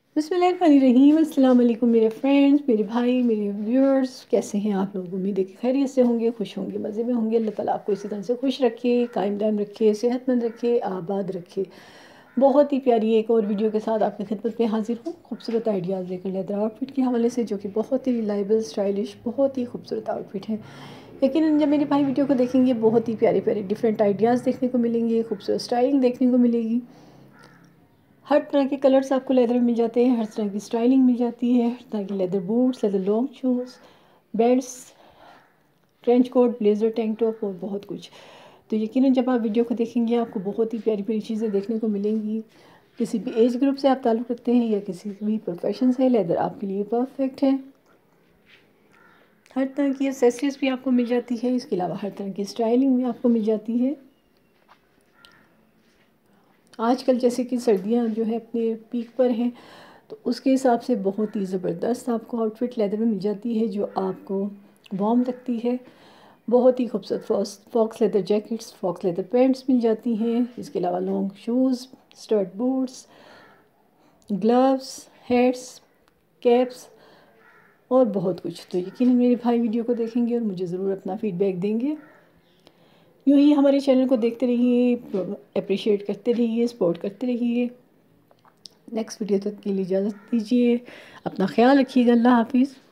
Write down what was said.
बिस्मिल्लाहिर्रहमानिर्रहीम। अस्सलाम वालेकुम मेरे फ्रेंड्स, मेरे भाई, मेरे व्यूअर्स, कैसे हैं आप लोग? उम्मीद है कि खैरियत से होंगे, खुश होंगे, मज़े में होंगे। अल्लाह ताला आपको इसी तरह से खुश रखे, कायम दायम रखे, सेहतमंद रखे, आबाद रखे। बहुत ही प्यारी एक और वीडियो के साथ आपकी खिदमत में हाजिर हूँ। खूबसूरत आइडियाज़ लेकर लेदर आउटफिट के हवाले से, जो कि बहुत ही रिलायबल, स्टाइलिश, बहुत ही खूबसूरत आउटफिट है। लेकिन जब मेरे भाई वीडियो को देखेंगे, बहुत ही प्यारे प्यारे डिफरेंट आइडियाज़ देखने को मिलेंगे, खूबसूरत स्टाइलिंग देखने को मिलेगी। हर तरह के कलर्स आपको लेदर में मिल जाते हैं, हर तरह की स्टाइलिंग मिल जाती है, हर तरह के leather boots, leather long shoes, belts, trench coat, blazer, tank top और बहुत कुछ। तो यकीनन जब आप वीडियो को देखेंगे, आपको बहुत ही प्यारी प्यारी चीज़ें देखने को मिलेंगी। किसी भी एज ग्रुप से आप ताल्लुक़ रखते हैं या किसी भी प्रोफेशन से, लेदर आपके लिए परफेक्ट है। हर तरह की एक्सेसरीज भी आपको मिल जाती है, इसके अलावा हर तरह की स्टाइलिंग भी आपको मिल जाती है। आजकल जैसे कि सर्दियाँ जो है अपने पीक पर हैं, तो उसके हिसाब से बहुत ही ज़बरदस्त आपको आउटफिट लेदर में मिल जाती है, जो आपको वार्म रखती है। बहुत ही खूबसूरत faux leather jackets, faux leather pants मिल जाती हैं। इसके अलावा long shoes, start boots, gloves, hats, caps और बहुत कुछ। तो यकीनन मेरे भाई वीडियो को देखेंगे और मुझे ज़रूर अपना फ़ीडबैक देंगे। यूँ ही हमारे चैनल को देखते रहिए, अप्रिशिएट करते रहिए, सपोर्ट करते रहिए। नेक्स्ट वीडियो तक के लिए इजाज़त दीजिए। अपना ख्याल रखिएगा। अल्लाह हाफिज़।